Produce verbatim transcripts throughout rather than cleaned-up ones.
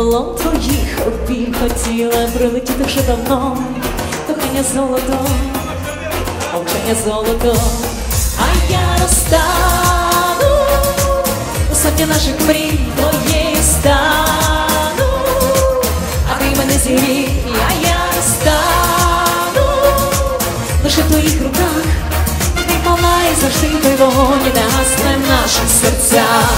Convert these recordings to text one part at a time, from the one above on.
крилом твоїх обій хотіла прилетіти вже давно. Кохання золото, мовчання золото, а я розтану у сотні наших мрій твоєї стану, а ти мене зігрій, а я розтану лише в твоїх руках. Ти палай завжди той вогонь, не гасне в наших серцях.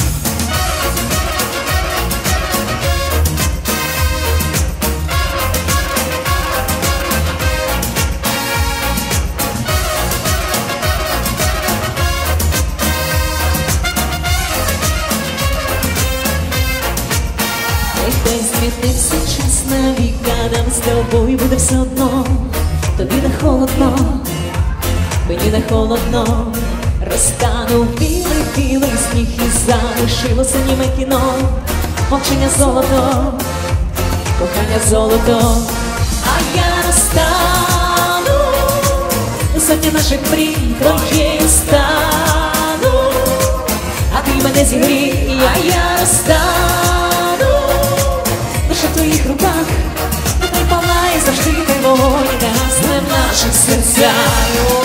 Хай змінився час навік, нам з тобою буде все одно. Тобі не холодно, мені не холодно. Розтанув білий-білий сніг і залишилося німе кіно. Мовчання золото, кохання золото, а я розтану у сотні наших мрій твоєю стану, а ти мене зігрій, а я розтану лише в твоїх руках. Нехай палає завжди той вогонь, не гасне в наших серцях.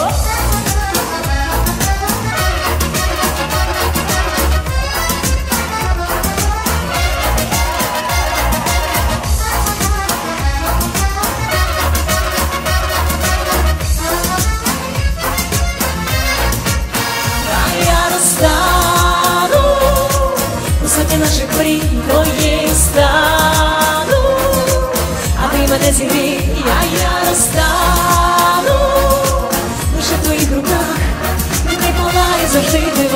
Наших мрій твоєю стану, а ти мене зігрій, а я розтану лише в твоїх руках. Нехай палає завжди.